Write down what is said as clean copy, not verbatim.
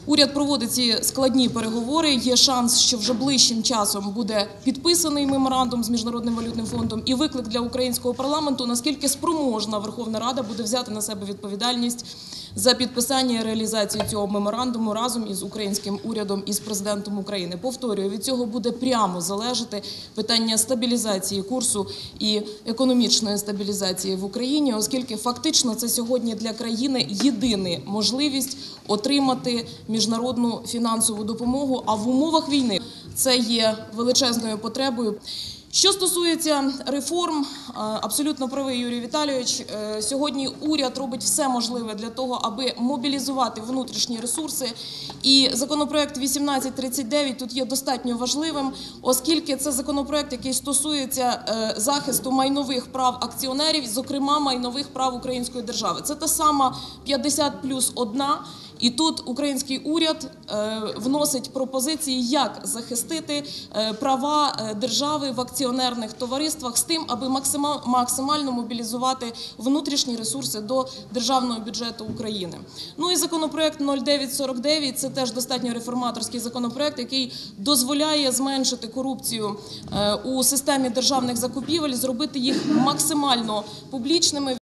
Уряд проводить ці складні переговори. Є шанс, що вже ближчим часом буде підписаний меморандум з Міжнародним валютним фондом. І виклик для українського парламенту, наскільки спроможна Верховна Рада буде взяти на себе відповідальність за підписання і реалізацію цього меморандуму разом із українським урядом і з президентом України. Повторюю, від цього буде прямо залежати питання стабілізації курсу і економічної стабілізації в Україні, оскільки фактично це сьогодні для країни єдина можливість отримати міжнародну фінансову допомогу, а в умовах війни це є величезною потребою. Що стосується реформ, абсолютно правий Юрій Віталійович, сьогодні уряд робить все можливе для того, аби мобілізувати внутрішні ресурси. І законопроект 1839 тут є достатньо важливим, оскільки це законопроект, який стосується захисту майнових прав акціонерів, зокрема майнових прав української держави. Це та сама 50+1. І тут український уряд вносить пропозиції, як захистити права держави в акціонерних товариствах з тим, аби максимально мобілізувати внутрішні ресурси до державного бюджету України. Ну і законопроект 0949 – це теж достатньо реформаторський законопроект, який дозволяє зменшити корупцію у системі державних закупівель, зробити їх максимально публічними.